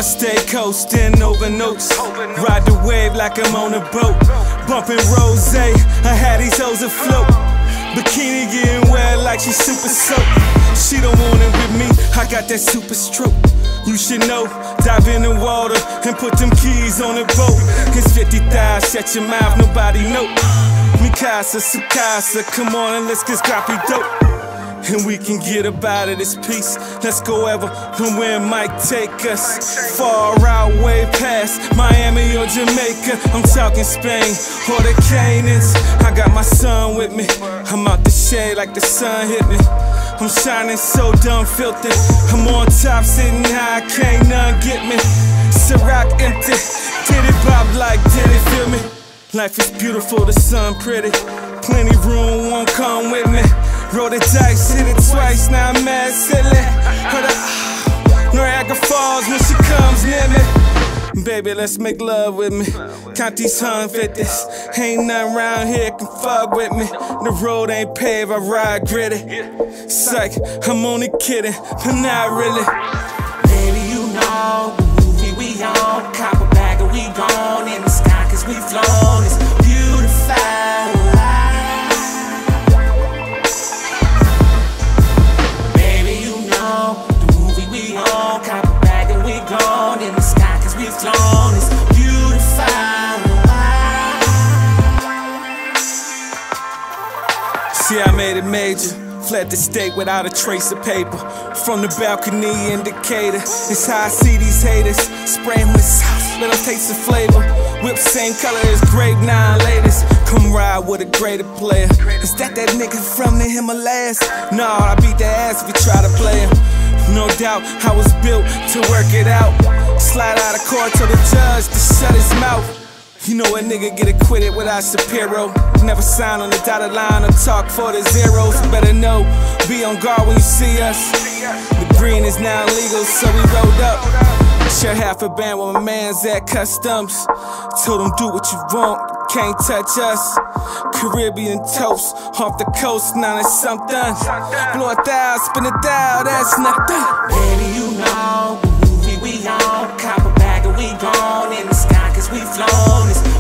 stay coasting over notes. Ride the wave like I'm on a boat. Bumping rose, I had these hoes afloat. Bikini getting wet like she super soaked. She don't want it with me, I got that super stroke. You should know, dive in the water and put them keys on the boat. It's 50,000, shut your mouth, nobody know. Mikasa, Sukasa, come on and let's get scrappy dope. And we can get up out of this piece. Let's go ever and where it might take us. Far out, way past Miami or Jamaica. I'm talking Spain or the Canaans. I got my son with me. I'm out the shade like the sun hit me. I'm shining so dumb filthy. I'm on top sitting high, can't none get me. Ciroc empty, did it pop like did it feel me? Life is beautiful, the sun pretty. Plenty room, won't come with me. Roll the dice, hit it twice, now I'm mad silly. Niagara Falls when she comes near me. Baby, let's make love with me. Count these 150s. Ain't nothing around here can fuck with me. The road ain't paved, I ride gritty. Psych, I'm only kidding, but not really. Baby, you know the movie we on. Copper bag and we gone in the sky cause we flown. It's beautiful. In the sky cause we've flown, it's beautiful. See, I made it major. Fled the state without a trace of paper. From the balcony indicator, it's how I see these haters. Spraying with sauce, let them taste the flavor. Whip same color as grape, 9 latest. Come ride with a greater player. Is that nigga from the Himalayas? Nah, I beat that ass if you try to play him. No doubt, I was built to work it out. Slide out of court to the judge to shut his mouth. You know a nigga get acquitted without Shapiro. Never sign on the dotted line or talk for the zeros. Better know, be on guard when you see us. The green is now illegal, so we rolled up. Share half a band with my mans at Customs. Told him do what you want, can't touch us. Caribbean toast, off the coast, 9 and something. Blow 1,000, spin 1,000, that's nothing. Baby, you know the movie we on. Copper bag and we gone in the sky cause we flown. It's